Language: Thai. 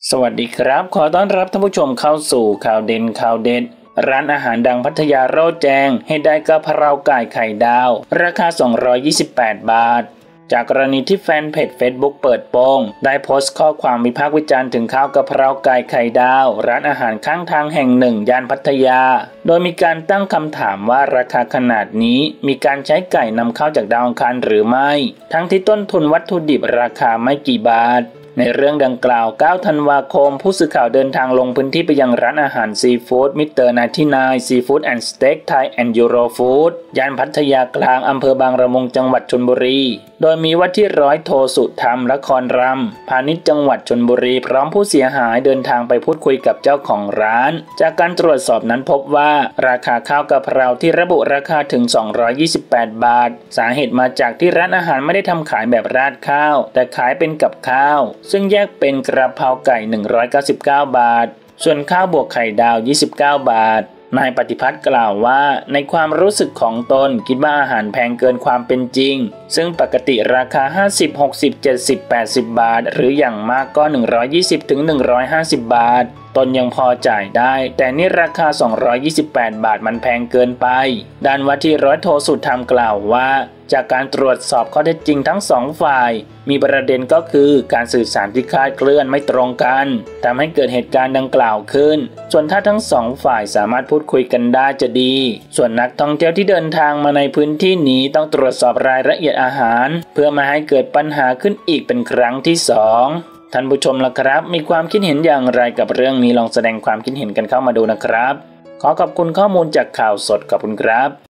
สวัสดีครับขอต้อนรับท่านผู้ชมเข้าสู่ข่าวเด่นข่าวเด็ดร้านอาหารดังพัทยาโร่แจ้งให้ได้กะเพราไก่ไข่ดาวราคา228 บาทจากกรณีที่แฟนเพจ Facebook เปิดโปงได้โพสต์ข้อความวิพากษ์วิจารณ์ถึงข้าวกะเพราไก่ไข่ดาวร้านอาหารข้างทางแห่งหนึ่งย่านพัทยาโดยมีการตั้งคำถามว่าราคาขนาดนี้มีการใช้ไก่นำเข้าจากดาวอังคารหรือไม่ทั้งที่ต้นทุนวัตถุดิบราคาไม่กี่บาทในเรื่องดังกล่าว 9 ธันวาคม ผู้สื่อข่าวเดินทางลงพื้นที่ไปยังร้านอาหารซีฟู้ดมิสเตอร์99ซีฟู้ดแอนด์สเต็กไทยแอนด์ยูโรฟู้ดย่านพัทยากลางอำเภอบางระมุงจังหวัดชลบุรีโดยมีว่าที่ร้อยโทสุธรรมละครรำพาณิชย์จังหวัดชลบุรีพร้อมผู้เสียหายเดินทางไปพูดคุยกับเจ้าของร้านจากการตรวจสอบนั้นพบว่าราคาข้าวกะเพราที่ระบุราคาถึง228 บาทสาเหตุมาจากที่ร้านอาหารไม่ได้ทำขายแบบราดข้าวแต่ขายเป็นกับข้าวซึ่งแยกเป็นกระเพราไก่199 บาทส่วนข้าวบวกไข่ดาว29 บาทนายปฏิพัฒน์กล่าวว่าในความรู้สึกของตนคิดว่าอาหารแพงเกินความเป็นจริงซึ่งปกติราคา50 60 70 80 บาทหรืออย่างมากก็120 ถึง 150 บาทตนยังพอจ่ายได้แต่นี่ราคา228 บาทมันแพงเกินไปด้านว่าที่ร้อยโทสุธรรมกล่าวว่าจากการตรวจสอบข้อเท็จจริงทั้งสองฝ่ายมีประเด็นก็คือการสื่อสารที่คลาดเคลื่อนไม่ตรงกันทำให้เกิดเหตุการณ์ดังกล่าวขึ้นส่วนถ้าทั้งสองฝ่ายสามารถพูดคุยกันได้จะดีส่วนนักท่องเที่ยวที่เดินทางมาในพื้นที่นี้ต้องตรวจสอบรายละเอียดอาหารเพื่อไม่ให้เกิดปัญหาขึ้นอีกเป็นครั้งที่2ท่านผู้ชมล่ะครับมีความคิดเห็นอย่างไรกับเรื่องนี้ลองแสดงความคิดเห็นกันเข้ามาดูนะครับขอขอบคุณข้อมูลจากข่าวสดขอบคุณครับ